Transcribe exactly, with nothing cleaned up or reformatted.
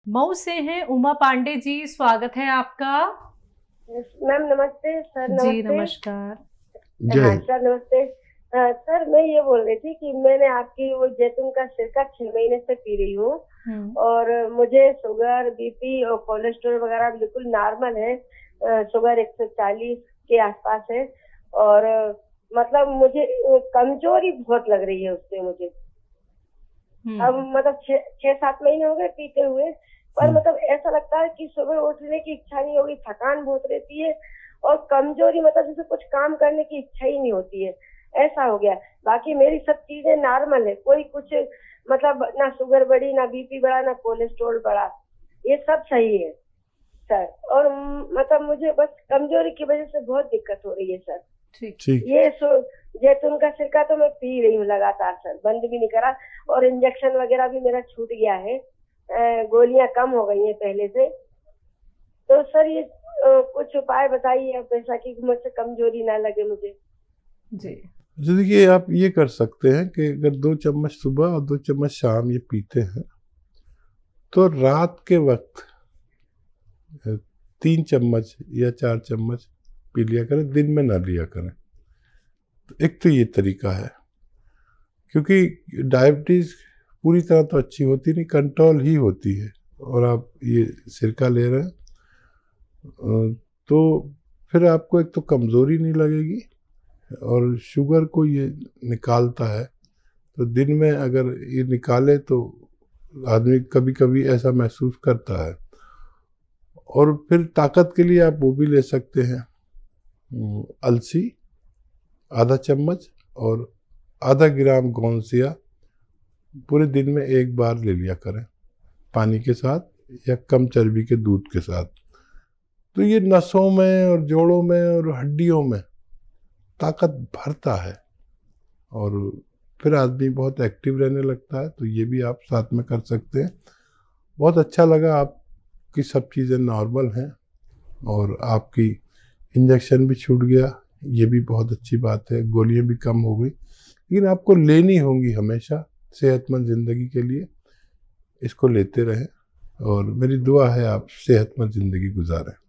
मऊ से हैं उमा पांडे जी, स्वागत है आपका। मैम नमस्ते। सर नमस्ते। जी नमस्कार। हाँ सर नमस्ते। आ, सर मैं ये बोल रही थी कि मैंने आपकी वो जैतून का सिरका छह महीने से पी रही हूँ और मुझे शुगर, बीपी और कोलेस्ट्रॉल वगैरह बिल्कुल नॉर्मल है। आ, शुगर एक सौ चालीस के आसपास है और मतलब मुझे कमजोरी बहुत लग रही है उससे मुझे। अब मतलब छह सात महीने हो गए पीते हुए, पर मतलब ऐसा लगता है कि सुबह उठने की इच्छा नहीं होगी, थकान बहुत रहती है और कमजोरी, मतलब जैसे कुछ काम करने की इच्छा ही नहीं होती है, ऐसा हो गया। बाकी मेरी सब चीजें नॉर्मल है, कोई कुछ मतलब ना शुगर बढ़ी, ना बीपी बढ़ा, ना कोलेस्ट्रॉल बढ़ा, ये सब सही है सर। और मतलब मुझे बस कमजोरी की वजह से बहुत दिक्कत हो रही है सर। ठीक। ये जैतून का सिरका तो मैं पी रही हूँ लगातार सर, बंद भी नहीं करा। और इंजेक्शन वगैरह भी मेरा छूट गया है, गोलियां कम हो गई हैं पहले से। तो सर ये आ, कुछ उपाय बताइए आप, ऐसा कि मुझसे कमजोरी ना लगे मुझे। जी जी देखिए, आप ये कर सकते हैं कि अगर दो चम्मच सुबह और दो चम्मच शाम ये पीते हैं तो रात के वक्त तीन चम्मच या चार चम्मच पी लिया करें, दिन में ना लिया करें। तो एक तो ये तरीका है, क्योंकि डायबिटीज़ पूरी तरह तो अच्छी होती नहीं, कंट्रोल ही होती है। और आप ये सिरका ले रहे हैं तो फिर आपको एक तो कमज़ोरी नहीं लगेगी और शुगर को ये निकालता है। तो दिन में अगर ये निकाले तो आदमी कभी कभी ऐसा महसूस करता है। और फिर ताकत के लिए आप वो भी ले सकते हैं, अलसी आधा चम्मच और आधा ग्राम गोंसिया पूरे दिन में एक बार ले लिया करें, पानी के साथ या कम चर्बी के दूध के साथ। तो ये नसों में और जोड़ों में और हड्डियों में ताकत भरता है और फिर आदमी बहुत एक्टिव रहने लगता है। तो ये भी आप साथ में कर सकते हैं। बहुत अच्छा लगा, आपकी सब चीज़ें नॉर्मल हैं और आपकी इंजेक्शन भी छूट गया, ये भी बहुत अच्छी बात है। गोलियां भी कम हो गई, लेकिन आपको लेनी होंगी हमेशा सेहतमंद ज़िंदगी के लिए। इसको लेते रहें और मेरी दुआ है आप सेहतमंद ज़िंदगी गुजारें।